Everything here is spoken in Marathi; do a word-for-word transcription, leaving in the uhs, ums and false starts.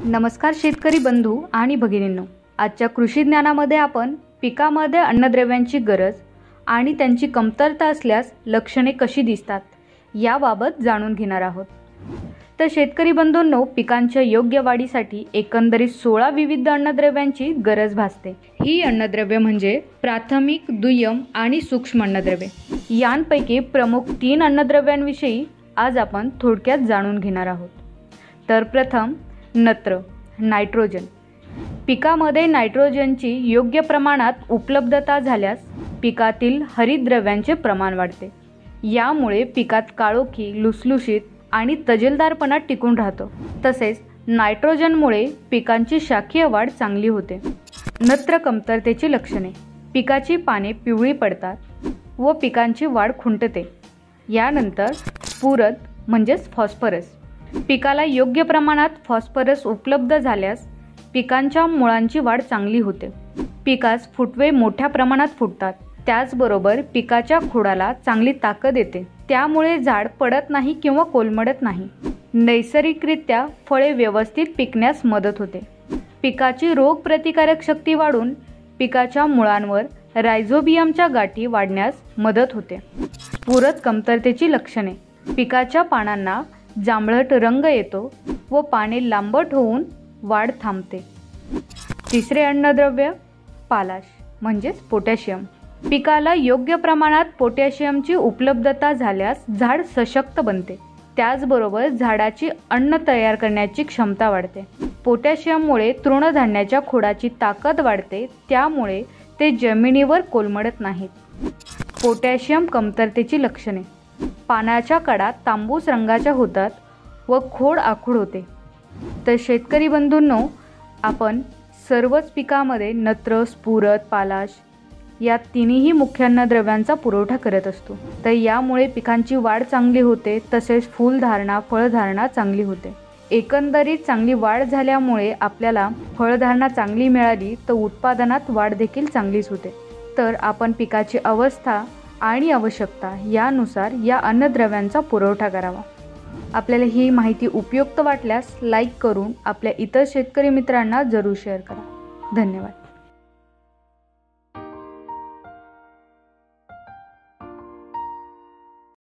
नमस्कार शेतकरी बंधू आणि भगिनींनो, आजच्या कृषी ज्ञानामध्ये आपण पिकामध्ये अन्नद्रव्यांची गरज आणि त्यांची कमतरता असल्यास लक्षणे कशी दिसतात याबाबत जाणून घेणार आहोत। तर शेतकरी बंधूंनो, पिकांच्या योग्य वाढीसाठी एकंदरीत सोळा विविध अन्नद्रव्यांची गरज भासते। ही अन्नद्रव्ये म्हणजे प्राथमिक, दुय्यम आणि सूक्ष्म अन्नद्रव्ये। यांपैकी प्रमुख तीन अन्नद्रव्यांविषयी आज आपण थोडक्यात जाणून घेणार आहोत। तर प्रथम नत्र नायट्रोजन। पिकामध्ये नायट्रोजनची योग्य प्रमाणात उपलब्धता झाल्यास पिकातील हरितद्रव्यांचे प्रमाण वाढते। यामुळे पिकात काळोखी, लुसलुशीत आणि तजेलदारपणा टिकून राहतो। तसेच नायट्रोजनमुळे पिकांची शाखीय वाढ चांगली होते। नत्र कमतरतेची लक्षणे: पिकाची पाने पिवळी पडतात व पिकांची वाढ खुंटते। यानंतर स्फुरद म्हणजेच फॉस्फरस। पिकाला योग्य प्रमाणात फॉस्फरस उपलब्ध झाल्यास पिकांच्या मुळांची वाढ चांगली होते। पिकास फुटवे मोठ्या प्रमाणात फुटतात। त्याचबरोबर पिकाच्या खोडाला चांगली ताकद येते। त्यामुळे झाड पडत नाही किंवा कोलमडत नाही। नैसर्गिकरित्या फळे व्यवस्थित पिकण्यास मदत होते। पिकाची रोग प्रतिकारक शक्ती वाढून पिकाच्या मुळांवर रायझोबियमच्या गाठी वाढण्यास मदत होते। स्फुरद कमतरतेची लक्षणे: पिकाच्या पानांना जांभळट रंग येतो व पाने लांबट होऊन वाढ थांबते। तिसरे अन्नद्रव्य पालाश म्हणजेच पोटॅशियम। पिकाला योग्य प्रमाणात पोटॅशियमची उपलब्धता झाल्यास झाड सशक्त बनते। त्याचबरोबर झाडाची अन्न तयार करण्याची क्षमता वाढते। पोटॅशियममुळे तृणधान्याच्या खोडाची ताकद वाढते। त्यामुळे ते जमिनीवर कोलमडत नाहीत। पोटॅशियम कमतरतेची लक्षणे: पानाच्या कडा तांबूस रंगाच्या होतात व खोड आखूड होते। तर शेतकरी बंधूंनो, आपण सर्वच पिकामध्ये नत्र, स्फुरद, पालाश या तिन्ही मुख्य अन्नद्रव्यांचा पुरवठा करत असतो। तर यामुळे पिकांची वाढ चांगली होते, तसेच फुलधारणा, फळधारणा चांगली होते। एकंदरीत चांगली वाढ झाल्यामुळे आपल्याला फळधारणा चांगली मिळाली तर उत्पादनात वाढ देखील चांगलीच होते। तर आपण पिकाची अवस्था आणि आवश्यकता यानुसार या अन्नद्रव्यांचा पुरवठा करावा। आपल्याला ही माहिती उपयुक्त वाटल्यास लाईक करून आपल्या इतर शेतकरी मित्रांना जरूर शेअर करा। धन्यवाद।